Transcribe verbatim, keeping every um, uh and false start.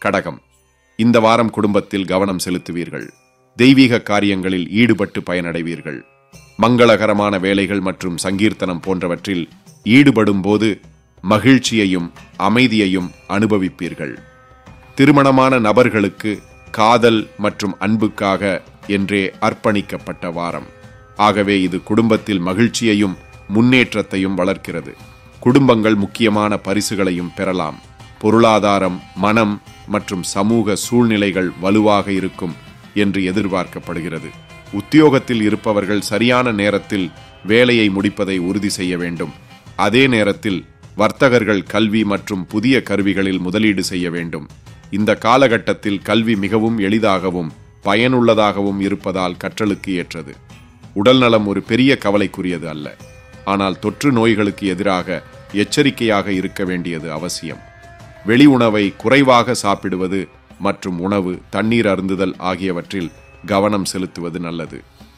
கடகம், இந்த வாரம் குடும்பத்தில் கவனம் செலுத்துவீர்கள். தெய்வீக காரியங்களில் ஈடுபட்டு பயனடைவீர்கள். மங்களகரமான வேலைகள் மற்றும் சங்கீர்த்தனம் போன்றவற்றில் ஈடுபடும் போது மகிழ்ச்சியையும் அமைதியையும் அனுபவிப்பீர்கள். திருமணமான நபர்களுக்கு காதல் மற்றும் அன்புக்காக என்றே அர்ப்பணிக்கப்பட்ட வாரம். ஆகவே இது குடும்பத்தில் மகிழ்ச்சியையும் முன்னேற்றத்தையும் வளர்க்கிறது. குடும்பங்கள் முக்கியமான பரிசுகளையும் பெறலாம். பொருளாதாரம், மனம் மற்றும் சமூக சூழ்நிலைகள் வலுவாக இருக்கும் என்று எதிர்பார்க்கப்படுகிறது. உத்தியோகத்தில் இருப்பவர்கள் சரியான நேரத்தில் வேலையை முடிப்பதை உறுதி செய்ய வேண்டும். அதே நேரத்தில் வர்த்தகர்கள் கல்வி மற்றும் புதிய கருவிகளில் முதலீடு செய்ய வேண்டும். இந்த காலகட்டத்தில் கல்வி மிகவும் எளிதாகவும் பயனுள்ளதாகவும் இருப்பதால் கற்றலுக்கு ஏற்றது. உடல்நலம் ஒரு பெரிய கவலைக்குரியது அல்ல, ஆனால் தொற்று நோய்களுக்கு எதிராக எச்சரிக்கையாக இருக்க வேண்டியது அவசியம். வெளி உணவை குறைவாக சாப்பிடுவது மற்றும் உணவு, தண்ணீர் அருந்துதல் ஆகியவற்றில் கவனம் செலுத்துவது நல்லது.